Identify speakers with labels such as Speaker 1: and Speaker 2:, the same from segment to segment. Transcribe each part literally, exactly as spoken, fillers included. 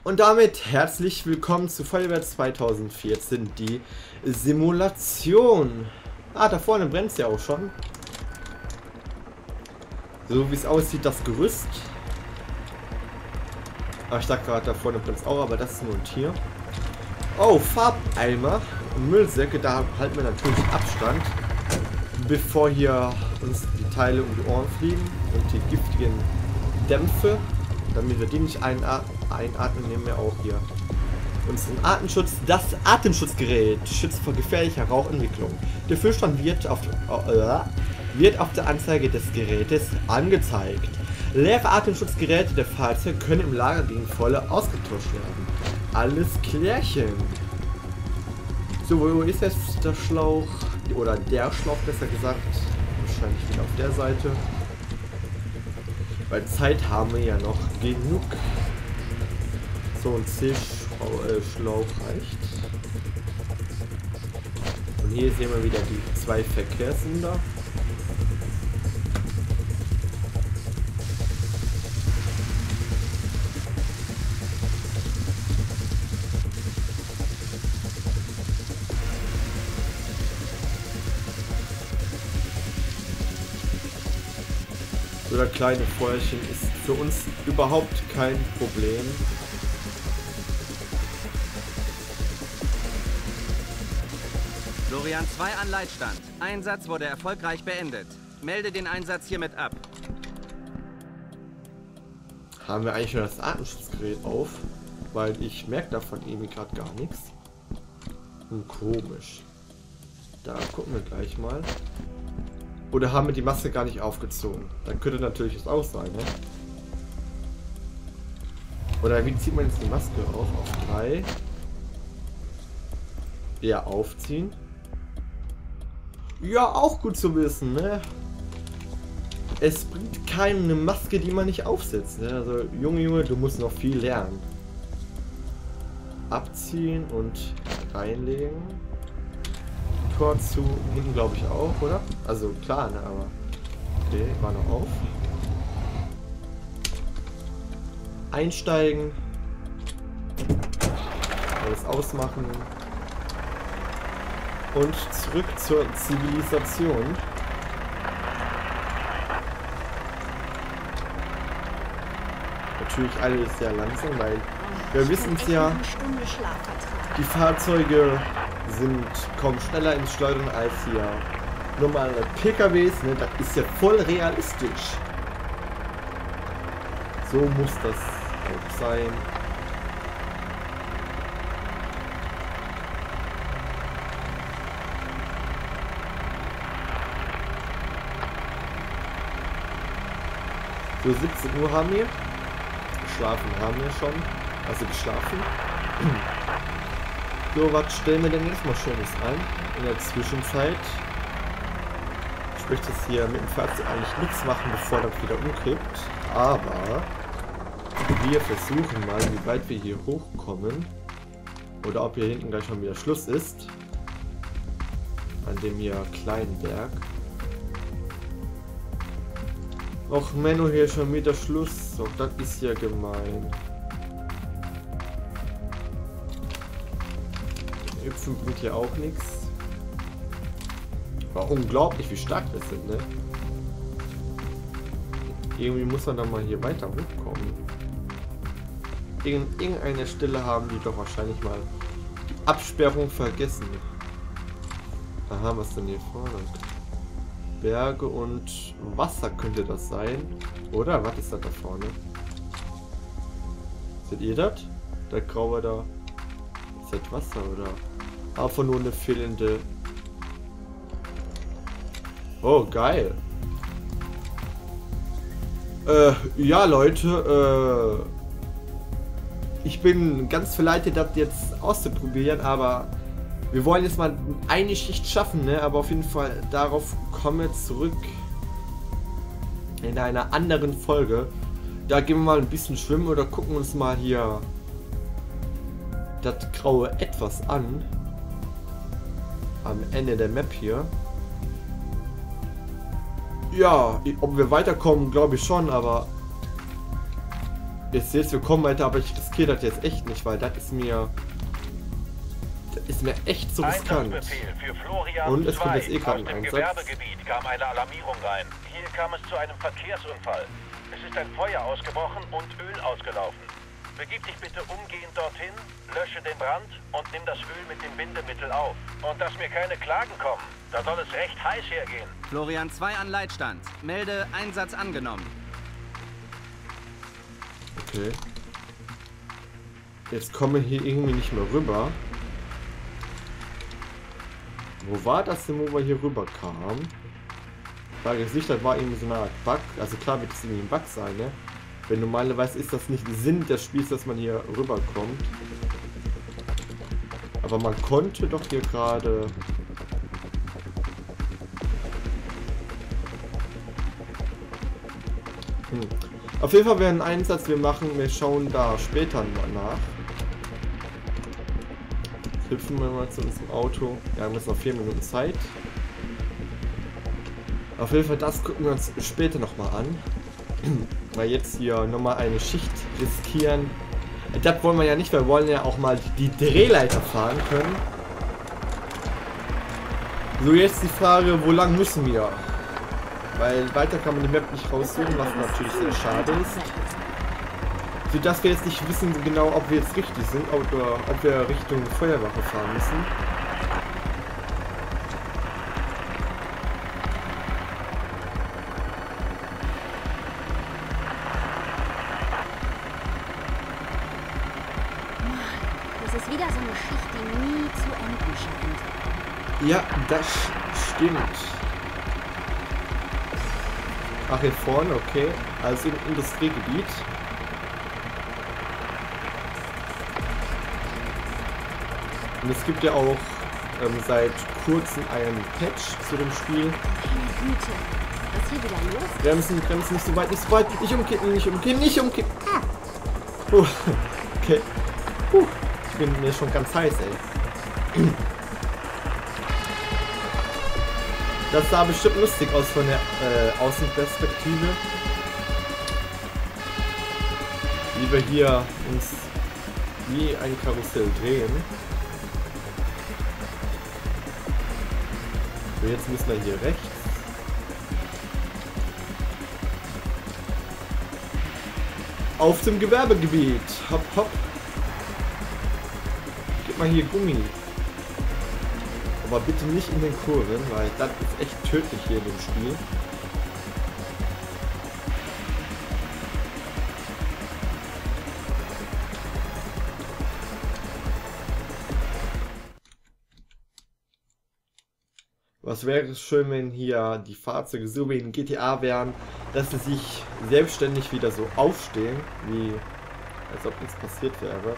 Speaker 1: Und damit herzlich willkommen zu Feuerwehr zweitausendvierzehn, die Simulation. Ah, da vorne brennt es ja auch schon. So wie es aussieht, das Gerüst. Ah, ich dachte gerade, da vorne brennt es auch, aber das ist nur ein Tier. Oh, Farbeimer und Müllsäcke, da halten wir natürlich Abstand, bevor hier uns die Teile um die Ohren fliegen und die giftigen Dämpfe. Damit wir die nicht einatmen, einatmen, nehmen wir auch hier unseren Atemschutz. Das Atemschutzgerät schützt vor gefährlicher Rauchentwicklung. Der Füllstand wird auf, äh, wird auf der Anzeige des Gerätes angezeigt. Leere Atemschutzgeräte der Fahrzeuge können im Lager gegen volle ausgetauscht werden. Alles klärchen. So, wo ist jetzt der Schlauch? Oder der Schlauch, besser gesagt. Wahrscheinlich wieder auf der Seite. Weil Zeit haben wir ja noch genug. So, ein C-Schlauch reicht. Und hier sehen wir wieder die zwei Verkehrssender. So, das kleine Feuerchen ist für uns überhaupt kein Problem.
Speaker 2: Florian zwei an Leitstand. Einsatz wurde erfolgreich beendet. Melde den Einsatz hiermit ab.
Speaker 1: Haben wir eigentlich schon das Atemschutzgerät auf? Weil ich merke davon irgendwie gerade gar nichts. Hm, komisch. Da gucken wir gleich mal. Oder haben wir die Maske gar nicht aufgezogen? Dann könnte natürlich das auch sein, ne? Oder wie zieht man jetzt die Maske auf? Auf drei. Ja, aufziehen. Ja, auch gut zu wissen, ne? Es bringt keinem eine Maske, die man nicht aufsetzt, ne? Also, Junge, Junge, du musst noch viel lernen. Abziehen und reinlegen. Tor zu, hinten glaube ich auch, oder? Also klar, ne, aber okay, war noch auf. Einsteigen. Alles ausmachen. Und zurück zur Zivilisation. Natürlich alles sehr langsam, weil wir wissen es ja, die Fahrzeuge sind kaum schneller ins Schleudern als hier normale P K Ws, ne? Das ist ja voll realistisch. So muss das auch sein. So, siebzehn Uhr haben wir. Geschlafen haben wir schon. Also geschlafen. So, was stellen wir denn jetzt mal Schönes ein? In der Zwischenzeit. Ich möchte jetzt hier mit dem Fahrzeug eigentlich nichts machen, bevor das wieder umkippt. Aber wir versuchen mal, wie weit wir hier hochkommen. Oder ob hier hinten gleich schon wieder Schluss ist. An dem hier kleinen Berg. Och, Menno, hier schon wieder Schluss. Doch, das ist ja gemein. Hüpfen bringt hier auch nichts. War unglaublich, wie stark wir sind, ne? Irgendwie muss man dann mal hier weiter hochkommen. In irgendeiner Stelle haben die doch wahrscheinlich mal die Absperrung vergessen. Da haben wir es denn hier vorne. Berge und Wasser könnte das sein. Oder? Was ist das da vorne? Seht ihr das? Der graue da. Ist das Wasser oder? Einfach nur eine fehlende. Oh, geil. Äh, ja, Leute, äh, ich bin ganz verleitet, das jetzt auszuprobieren, aber wir wollen jetzt mal eine Schicht schaffen, ne? Aber auf jeden Fall darauf kommen wir zurück in einer anderen Folge. Da gehen wir mal ein bisschen schwimmen oder gucken uns mal hier das graue Etwas an. Am Ende der Map hier. Ja, ob wir weiterkommen, glaube ich schon, aber Jetzt, jetzt wir kommen weiter, aber ich riskiere das jetzt echt nicht, weil das ist mir... Das ist mir echt so riskant. Und es kommt jetzt eh gerade ein Einsatz.
Speaker 3: Gewerbegebiet kam eine Alarmierung rein. Hier kam es zu einem Verkehrsunfall. Es ist ein Feuer ausgebrochen und Öl ausgelaufen. Begib dich bitte umgehend dorthin, lösche den Brand und nimm das Öl mit dem Bindemittel auf. Und dass mir keine Klagen kommen. Da soll es recht heiß hergehen.
Speaker 2: Florian zwei an Leitstand. Melde Einsatz angenommen.
Speaker 1: Okay. Jetzt komme ich hier irgendwie nicht mehr rüber. Wo war das denn, wo wir hier rüber kamen? Weil das Licht, das war irgendwie so eine Art Bug. Also klar wird es irgendwie ein Bug sein, ne? Wenn normalerweise ist das nicht Sinn des Spiels, dass man hier rüberkommt. Aber man konnte doch hier gerade... Hm. Auf jeden Fall wäre ein Einsatz, wir machen, wir schauen da später mal nach. Hüpfen wir mal zu unserem Auto. Ja, wir haben jetzt noch vier Minuten Zeit. Auf jeden Fall, das gucken wir uns später nochmal an. Weil jetzt hier nochmal eine Schicht riskieren. Das wollen wir ja nicht, wir wollen ja auch mal die Drehleiter fahren können. So, jetzt die Frage, wo lang müssen wir? Weil weiter kann man die Map nicht raussuchen, was natürlich sehr schade ist. So dass wir jetzt nicht wissen genau, ob wir jetzt richtig sind, oder ob wir Richtung Feuerwache fahren müssen.
Speaker 4: Das ist wieder so eine Schicht, die nie zu enden scheint.
Speaker 1: Ja, das stimmt. Ach, hier vorne, okay. Also im Industriegebiet. Und es gibt ja auch ähm, seit kurzem einen Patch zu dem Spiel.
Speaker 4: Meine Güte, was ist hier wieder los?
Speaker 1: Bremsen, bremsen, nicht so weit, nicht so weit, nicht umkippen, nicht umkippen, nicht umkippen. Uh, okay. Uh, ich bin mir schon ganz heiß, ey. Das sah bestimmt lustig aus von der äh, Außenperspektive. Wie wir hier uns wie ein Karussell drehen. So, jetzt müssen wir hier rechts. Auf dem Gewerbegebiet. Hopp, hopp. Gib mal hier Gummi. Aber bitte nicht in den Kurven, weil das ist echt tödlich hier in dem Spiel. Was wäre schön, wenn hier die Fahrzeuge so wie in G T A wären, dass sie sich selbstständig wieder so aufstehen, wie als ob nichts passiert wäre.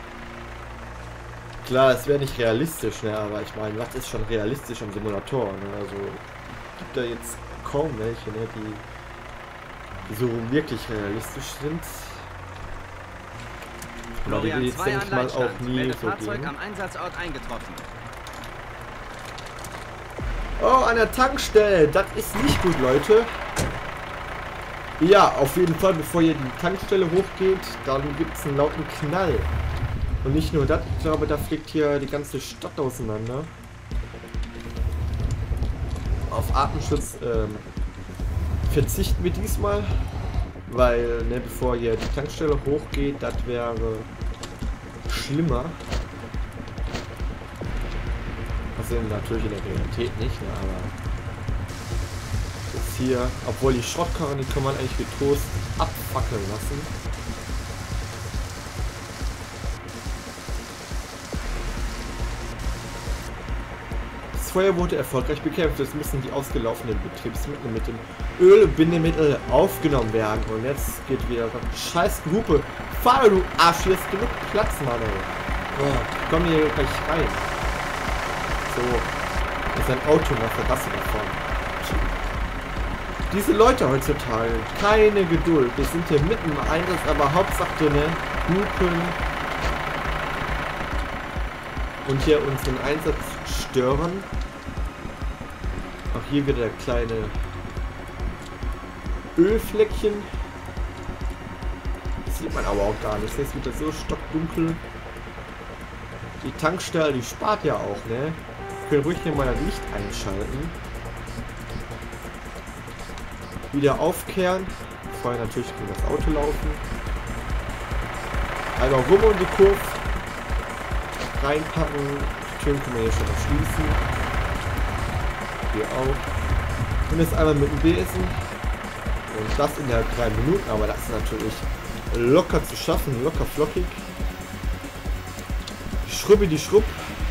Speaker 1: Klar, es wäre nicht realistisch, ne? Aber ich meine, was ist schon realistisch am Simulator? Ne? Also gibt da jetzt kaum welche, ne? die, die so wirklich realistisch sind. Aber die jetzt denke ich mal auch nie so
Speaker 2: Fahrzeug
Speaker 1: gehen.
Speaker 2: am Einsatzort eingetroffen.
Speaker 1: Oh, an der Tankstelle. Das ist nicht gut, Leute. Ja, auf jeden Fall, bevor ihr die Tankstelle hochgeht, dann gibt es einen lauten Knall. Und nicht nur das, ich glaube, da fliegt hier die ganze Stadt auseinander. Auf Artenschutz ähm, verzichten wir diesmal, weil, ne, bevor hier die Tankstelle hochgeht, das wäre schlimmer. Also natürlich in der Realität nicht, ne, aber jetzt hier, obwohl die Schrottkarren, die kann man eigentlich getrost abfackeln lassen. Das Feuer wurde erfolgreich bekämpft. Jetzt müssen die ausgelaufenen Betriebsmittel mit dem Ölbindemittel aufgenommen werden. Und jetzt geht wieder scheiß Gruppe. Fahr, du Arsch, hier ist genug Platz, Mann, ey. Oh, komm hier gleich rein. So, das ist ein Auto nach der Gasse davon. Diese Leute heutzutage, keine Geduld. Wir sind hier mitten im Einsatz, aber Hauptsache, ne, hupen und hier unseren Einsatz stören. Auch hier wieder der kleine Ölfleckchen. sieht man aber auch gar nicht. Jetzt wird das so stockdunkel. Die Tankstelle, die spart ja auch, ne? Wir können ruhig hier mal das Licht einschalten. Wieder aufkehren. Vorher natürlich kann das Auto laufen. Einmal rum um die Kurve. Reinpacken. Die Türen können wir hier schon noch schließen. Hier auch. Und jetzt einmal mit dem Besen. Und das in der drei Minuten, aber das ist natürlich locker zu schaffen, locker flockig. Die Schrubbe, die Schrubb.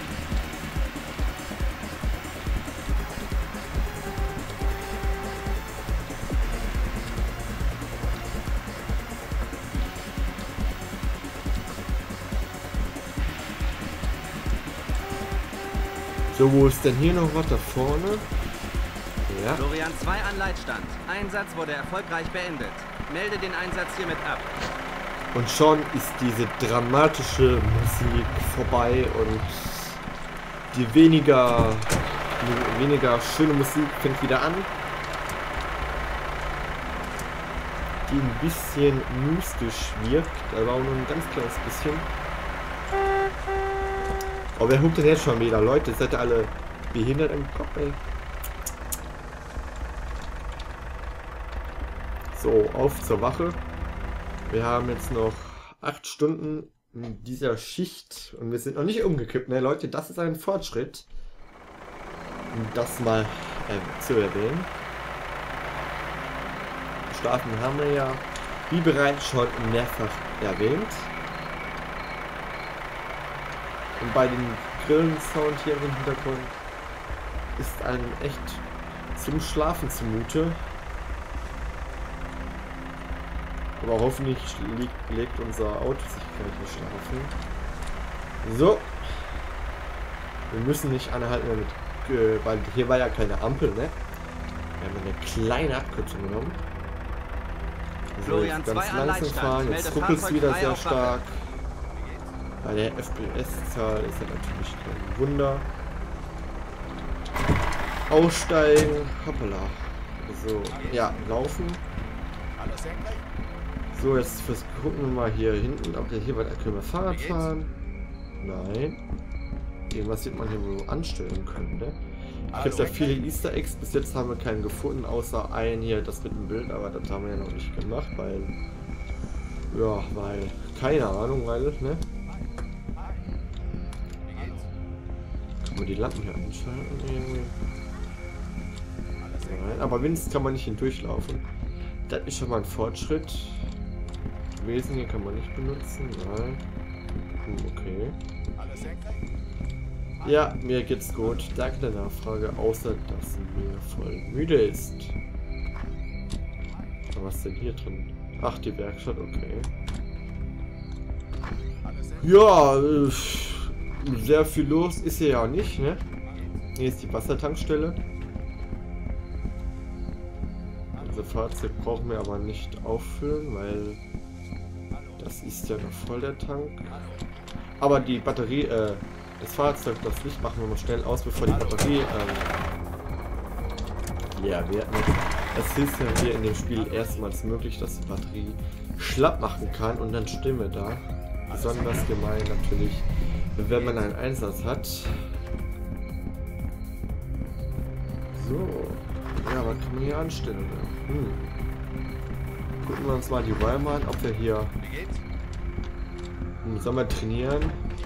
Speaker 1: So, wo ist denn hier noch was da vorne? Ja.
Speaker 2: Florian zwei an Leitstand. Einsatz wurde erfolgreich beendet. Melde den Einsatz hiermit ab.
Speaker 1: Und schon ist diese dramatische Musik vorbei und die weniger, die weniger schöne Musik fängt wieder an. Die ein bisschen mystisch wirkt, aber auch nur ein ganz kleines bisschen. Aber wer hupt denn jetzt schon wieder? Leute, seid ihr alle behindert im Kopf, ey? So, auf zur Wache. Wir haben jetzt noch acht Stunden in dieser Schicht und wir sind noch nicht umgekippt, ne Leute? Das ist ein Fortschritt. Um das mal äh, zu erwähnen. Schlafen haben wir ja, wie bereits schon mehrfach erwähnt. Und bei dem Grillen-Sound hier im Hintergrund ist einem echt zum Schlafen zumute. Aber hoffentlich legt, legt unser Auto sich gleich nicht schlafen. So. Wir müssen nicht anhalten mit, äh, weil hier war ja keine Ampel, ne? Wir haben eine kleine Abkürzung genommen. So,
Speaker 2: Florian
Speaker 1: jetzt ganz
Speaker 2: zwei an
Speaker 1: langsam
Speaker 2: Leitstand.
Speaker 1: fahren, jetzt
Speaker 2: Melde
Speaker 1: ruckelt es wieder
Speaker 2: Fahrzeug frei
Speaker 1: sehr
Speaker 2: auf
Speaker 1: stark. Bei der F P S-Zahl ist ja natürlich kein Wunder. Aussteigen. Hoppala. So, ja, laufen. So, jetzt fürs gucken wir mal hier hinten, ob der hier weiter können wir Fahrrad fahren. Nein. Irgendwas wird man hier wohl anstellen können, ne? Es gibt ja viele Easter Eggs, bis jetzt haben wir keinen gefunden, außer einen hier, das mit dem Bild, aber das haben wir ja noch nicht gemacht, weil... Ja, weil... Keine Ahnung, weil, ne? Kann man die Lampen hier einschalten? Nein, aber wenigstens kann man nicht hindurchlaufen. Das ist schon mal ein Fortschritt. Wesen hier kann man nicht benutzen. Nein. Okay. Ja, mir geht's gut. Danke der Nachfrage, außer dass mir voll müde ist. Aber was ist denn hier drin? Ach, die Werkstatt, okay. Ja, äh, sehr viel los ist hier ja auch nicht, ne? Hier ist die Wassertankstelle. Unser Fahrzeug brauchen wir aber nicht auffüllen, weil das ist ja noch voll der Tank. Aber die Batterie, äh, das Fahrzeug, das Licht machen wir mal schnell aus, bevor die Batterie ähm, leer wird. Ne? Es ist ja hier in dem Spiel erstmals möglich, dass die Batterie schlapp machen kann und dann stehen wir da. Besonders gemein natürlich, wenn man einen Einsatz hat. So, ja, was kann man hier anstellen? Hm. Gucken wir uns mal die Räume an, ob wir hier im Sommer trainieren.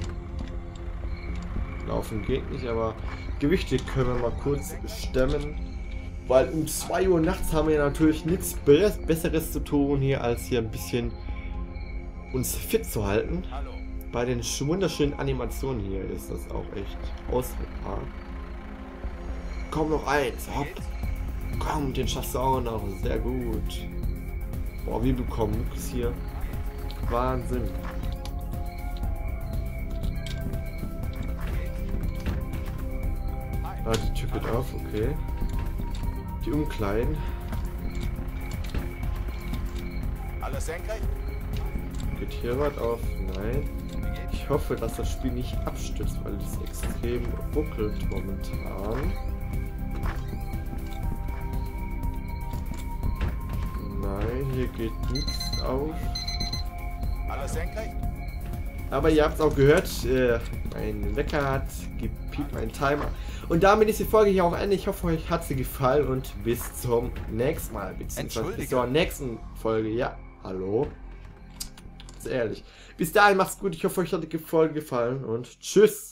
Speaker 1: Laufen geht nicht, aber Gewichte können wir mal kurz stemmen. Weil um zwei Uhr nachts haben wir natürlich nichts Besseres zu tun hier, als hier ein bisschen uns fit zu halten. Bei den wunderschönen Animationen hier ist das auch echt aushaltbar. Komm noch eins, hopp. Komm, den schaffst du auch noch. Sehr gut. Boah, wir bekommen Mucks hier. Wahnsinn. Ah, die Tür geht auf, okay. Die umkleiden.
Speaker 5: Alles senkrecht?
Speaker 1: Geht hier was auf? Nein. Ich hoffe, dass das Spiel nicht abstürzt, weil es extrem ruckelt momentan. Nein, hier geht nichts auf.
Speaker 5: Alles senkrecht?
Speaker 1: Aber ihr habt es auch gehört, äh, mein Wecker hat gepiept, mein Timer. Und damit ist die Folge hier auch Ende. Ich hoffe, euch hat sie gefallen und bis zum nächsten Mal. Beziehungsweise bis zur nächsten Folge. Ja, hallo. Ist ehrlich. Bis dahin, macht's gut. Ich hoffe, euch hat die Folge gefallen und tschüss.